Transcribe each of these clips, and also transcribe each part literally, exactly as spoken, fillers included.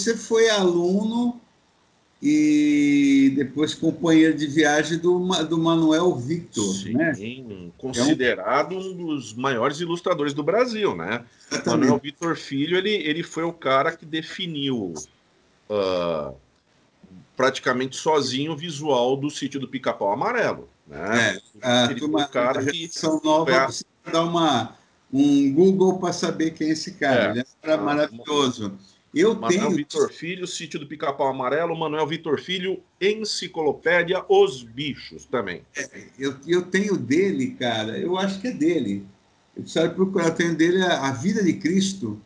você foi aluno e depois companheiro de viagem do, do Manuel Victor, Sim, né? considerado é um... um dos maiores ilustradores do Brasil, né? Exatamente. Manuel Victor Filho, ele, ele foi o cara que definiu uh, praticamente sozinho o visual do Sítio do Pica-Pau Amarelo, né? É, a ele turma, foi o cara a que nova a... precisa dar uma, um Google para saber quem é esse cara. É, ele era maravilhoso. Eu Manuel tenho... Vitor Filho, Sítio do Pica-Pau Amarelo, Manuel Vitor Filho, Enciclopédia Os Bichos também. É, eu, eu tenho dele, cara, eu acho que é dele. Eu preciso procurar, eu tenho dele a, a Vida de Cristo.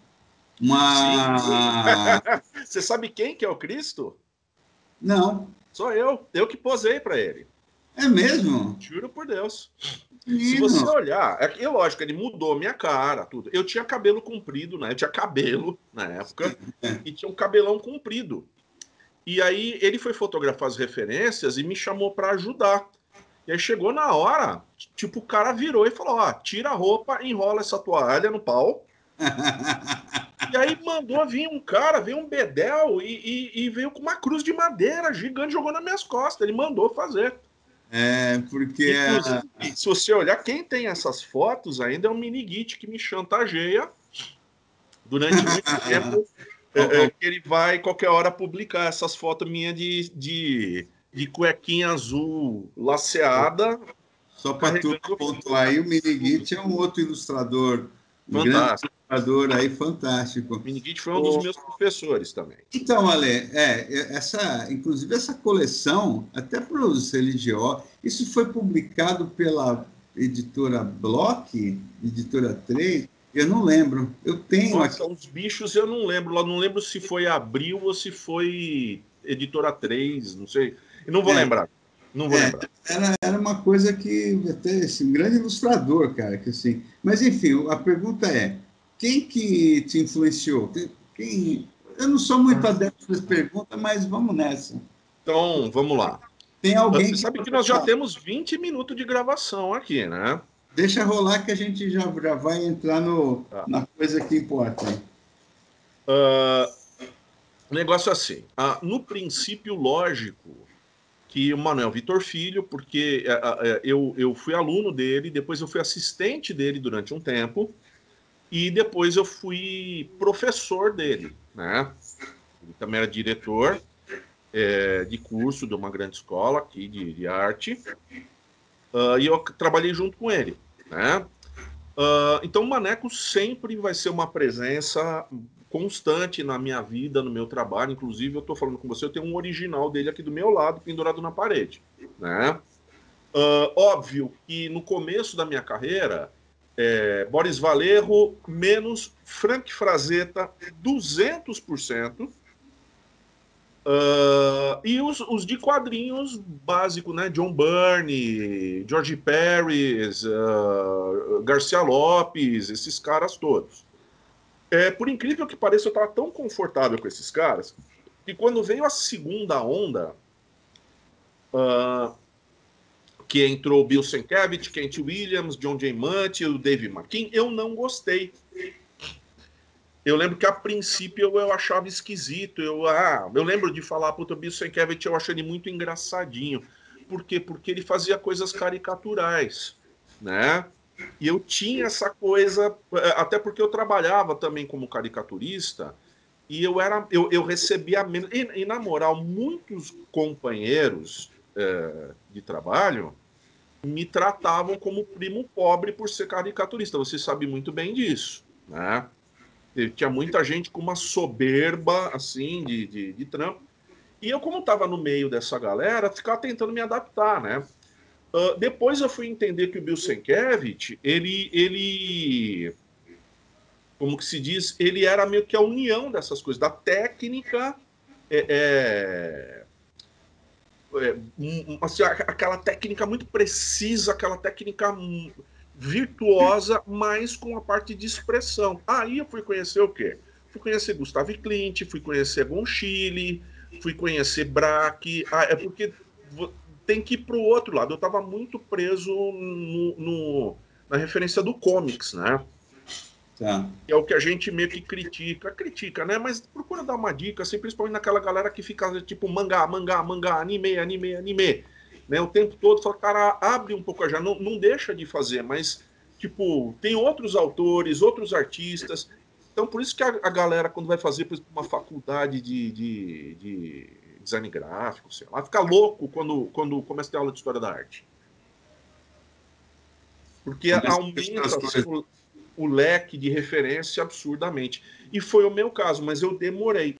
Uma... Você sabe quem que é o Cristo? Não. Sou eu, eu que posei para ele. É mesmo? Juro por Deus. Menino. Se você olhar, é, é lógico, ele mudou minha cara, tudo. Eu tinha cabelo comprido, né? Eu tinha cabelo na época é. e tinha um cabelão comprido. E aí ele foi fotografar as referências e me chamou para ajudar. E aí chegou na hora, tipo, o cara virou e falou, ó, tira a roupa, enrola essa toalha no pau. E aí mandou vir um cara, veio um bedel e, e, e veio com uma cruz de madeira gigante, jogou nas minhas costas. Ele mandou fazer. É, porque... Inclusive, a... se você olhar, quem tem essas fotos ainda é um miniguite que me chantageia durante muito tempo. É, é, que ele vai, qualquer hora, publicar essas fotos minhas de, de, de cuequinha azul laceada. Só para tu pontuar aí, o Miniguite é um outro ilustrador, um fantástico. grande ilustrador aí, fantástico. O Miniguite foi um dos meus professores também. Então, Ale, é, essa, inclusive essa coleção, até para os religiosos, isso foi publicado pela editora Bloch, editora três, eu não lembro. Eu tenho Nossa, aqui... os bichos eu não lembro. Eu não lembro se foi Abril ou se foi editora três, não sei. Eu não vou é, lembrar. Não vou é, lembrar. Era, era uma coisa que até esse um grande ilustrador, cara, que assim. Mas enfim, a pergunta é: quem que te influenciou? Quem? Eu não sou muito adepto dessa pergunta, mas vamos nessa. Então, vamos lá. Tem alguém Você que sabe que nós já temos vinte minutos de gravação aqui, né? Deixa rolar que a gente já, já vai entrar no, tá. na coisa que importa. Uh, o negócio é assim, uh, no princípio lógico que o Manuel Vitor Filho, porque uh, uh, eu, eu fui aluno dele, depois eu fui assistente dele durante um tempo, e depois eu fui professor dele, né? Ele também era diretor é, de curso de uma grande escola aqui de, de arte, uh, e eu trabalhei junto com ele, né? Uh, então o Maneco sempre vai ser uma presença constante na minha vida, no meu trabalho. Inclusive, eu estou falando com você, eu tenho um original dele aqui do meu lado, pendurado na parede, né? Uh, óbvio que no começo da minha carreira, é, Boris Vallejo menos Frank Frazetta duzentos por cento. Uh, e os, os de quadrinhos básicos, né? John Byrne, George Pérez, uh, Garcia Lopes, esses caras todos. É, por incrível que pareça, eu estava tão confortável com esses caras que quando veio a segunda onda, uh, que entrou Bill Sienkiewicz, Kent Williams, John J. Munt e o Dave McKean, eu não gostei. Eu lembro que a princípio eu, eu achava esquisito. Eu, ah, eu lembro de falar, puta, o Bill Sienkiewicz, eu achei ele muito engraçadinho. Por quê? Porque ele fazia coisas caricaturais, né? E eu tinha essa coisa, até porque eu trabalhava também como caricaturista, e eu era, eu, eu recebia menos. E, e, na moral, muitos companheiros é, de trabalho me tratavam como primo pobre por ser caricaturista. Você sabe muito bem disso, né? Tinha muita gente com uma soberba, assim, de, de, de trampo. E eu, como estava no meio dessa galera, ficava tentando me adaptar, né? Uh, depois eu fui entender que o Bill Sienkiewicz, ele, ele, como que se diz, ele era meio que a união dessas coisas, da técnica, é, é, é, assim, aquela técnica muito precisa, aquela técnica virtuosa, mas com a parte de expressão. Aí eu fui conhecer o quê? Fui conhecer Gustavo Klimt, fui conhecer Gon Chile, fui conhecer Braque. Ah, é porque tem que ir para o outro lado. Eu estava muito preso no, no, na referência do comics, né? Tá. É o que a gente meio que critica, critica, né? Mas procura dar uma dica, assim, principalmente naquela galera que fica tipo mangá, mangá, mangá, anime, anime, anime, né? O tempo todo, fala, cara, abre um pouco já, não, não deixa de fazer, mas, tipo, tem outros autores, outros artistas. Então, por isso que a, a galera, quando vai fazer por exemplo, uma faculdade de, de, de design gráfico, sei lá, fica louco quando, quando começa a ter aula de história da arte. Porque Começa a prestar as aumenta assim, coisas. o, o leque de referência absurdamente. E foi o meu caso, mas eu demorei.